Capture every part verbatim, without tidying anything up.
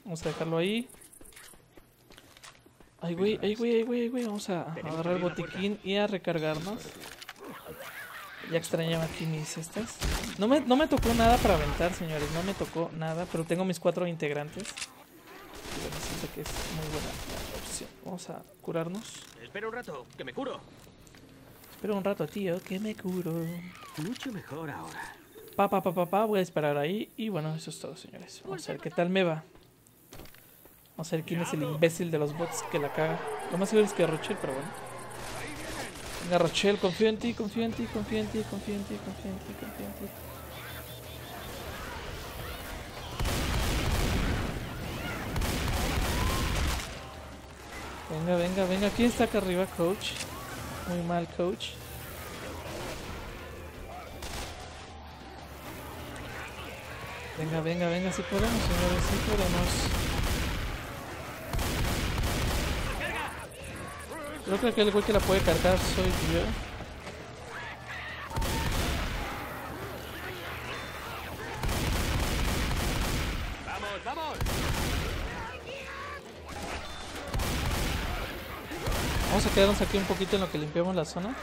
Vamos a dejarlo ahí. Ay, güey, ay, güey, ay, güey, ay, güey. Vamos a agarrar el botiquín y a recargarnos. Ya extrañaba aquí mis estas. No me, no me tocó nada para aventar, señores. No me tocó nada, pero tengo mis cuatro integrantes. Y bueno, siento que es muy buena opción. Vamos a curarnos. Espera un rato, que me curo. Espera un rato, tío, que me curo. Mucho mejor ahora. Pa, pa, pa, pa, pa. Voy a disparar ahí. Y bueno, eso es todo, señores. Vamos a ver qué tal me va. Vamos a ver quién es el imbécil de los bots que la caga. Lo más seguro es que Rochelle, pero bueno. Venga, Rochelle, confío en ti, confío en ti, confío en ti, confío en ti, confío en ti, confío en ti. Venga, venga, venga. ¿Quién está acá arriba, coach? Muy mal, coach. Venga, venga, venga. Si podemos, señores, si podemos. Creo que aquel güey que la puede cargar soy yo. ¡Vamos, vamos! Vamos a quedarnos aquí un poquito en lo que limpiamos la zona.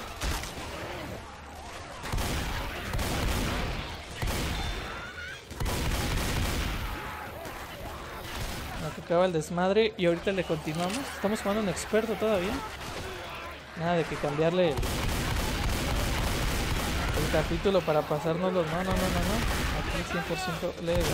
Lo que acaba el desmadre y ahorita le continuamos. Estamos jugando un experto todavía. Nada de que cambiarle el, el capítulo para pasárnoslo. No, no, no, no, no. Aquí cien por ciento legal.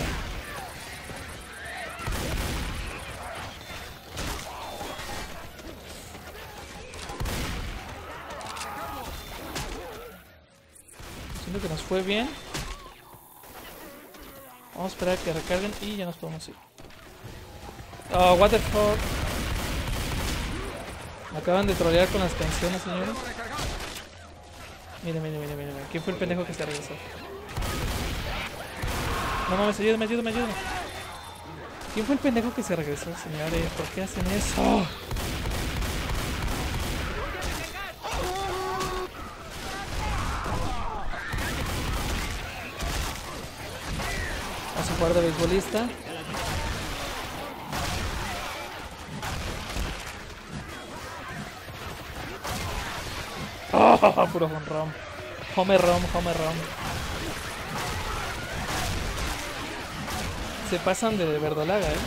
Siento que nos fue bien. Vamos a esperar a que recarguen y ya nos podemos ir. Oh, what the fuck. Me acaban de trolear con las canciones, señores. Mira, mira, mira, mira. ¿Quién fue el pendejo que se regresó? No mames, ayúdame, ayúdame, ayúdame. ¿Quién fue el pendejo que se regresó, señores? ¿Por qué hacen eso? Vamos a jugar de beisbolista. Oh, puro home run. Home run, home run. Se pasan de verdolaga, eh.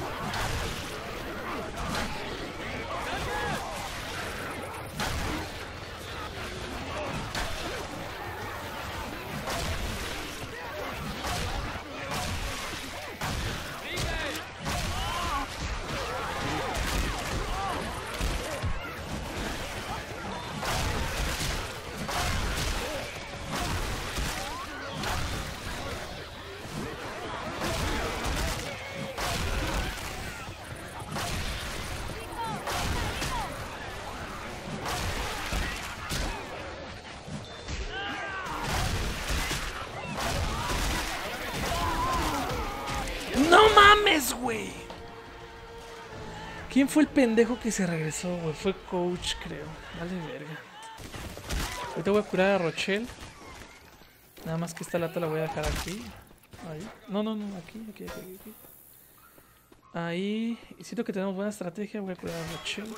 ¡No mames, güey! ¿Quién fue el pendejo que se regresó, güey? Fue coach, creo. Vale, verga. Ahorita voy a curar a Rochelle. Nada más que esta lata la voy a dejar aquí. Ahí. No, no, no. Aquí, aquí, aquí, aquí. Ahí. Y siento que tenemos buena estrategia. Voy a curar a Rochelle.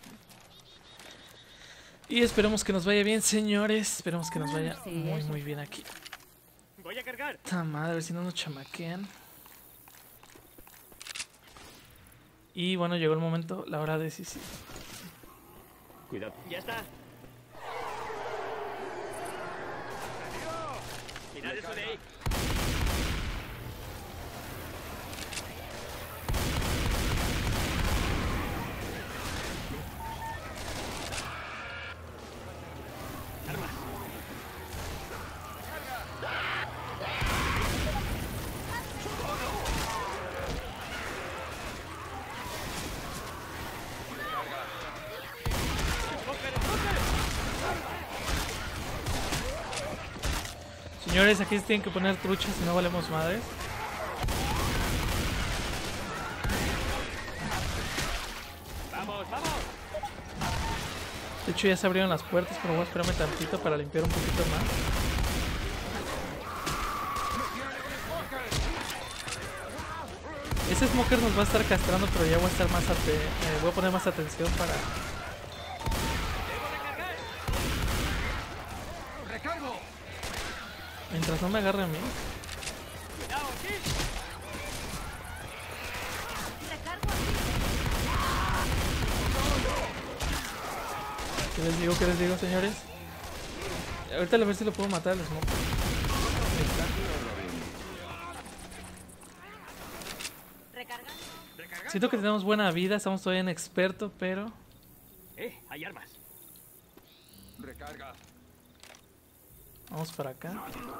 Y esperemos que nos vaya bien, señores. Esperemos que nos vaya muy, muy bien aquí. Voy a cargar. Ta madre, a ver si no nos chamaquean. Y bueno, llegó el momento, la hora decisiva. Cuidado. Ya está. Mirad eso de ahí. Armas. Señores, aquí se tienen que poner truchas, si no valemos madres. Vamos, vamos. De hecho ya se abrieron las puertas, pero voy a esperarme tantito para limpiar un poquito más. Ese Smoker nos va a estar castrando, pero ya voy a estar más ate eh, voy a poner más atención para... Mientras no me agarre a mí. ¿Qué les digo? ¿Qué les digo, señores? Ahorita a ver si lo puedo matar al Smoker. Ahí está. Siento que tenemos buena vida, estamos todavía en experto, pero... Eh, hay armas. Recarga. Vamos para acá.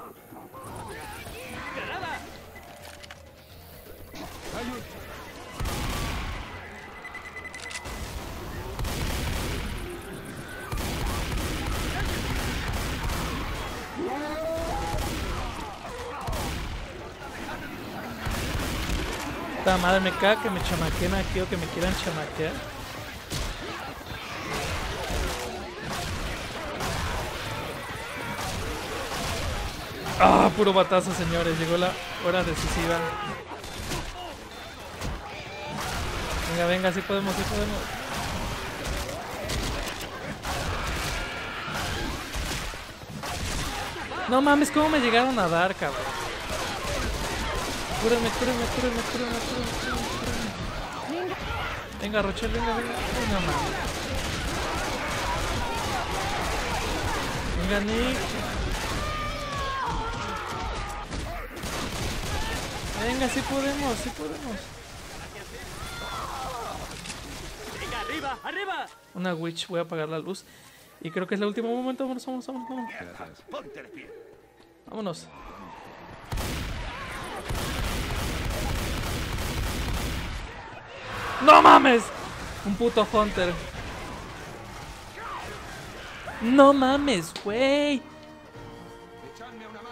¡Granada! Esta madre me caga que me chamaqueen aquí o que me quieran chamaquear. Ah, puro batazo, señores. Llegó la hora decisiva. Venga, venga, sí podemos, sí podemos. No mames, cómo me llegaron a dar, cabrón. Cúrame, cúrame, cúrame, cúrame, cúrame, cúrame. Venga, Rochelle, venga, venga. Venga, mames. Venga, Nick. Venga, sí podemos, sí podemos. ¡Venga, arriba, arriba! Una witch, voy a apagar la luz. Y creo que es el último momento. Vámonos, vámonos, vámonos, vámonos. Ponte de pie. Vámonos. ¡No mames! Un puto Hunter. ¡No mames, güey! Echadme una mano.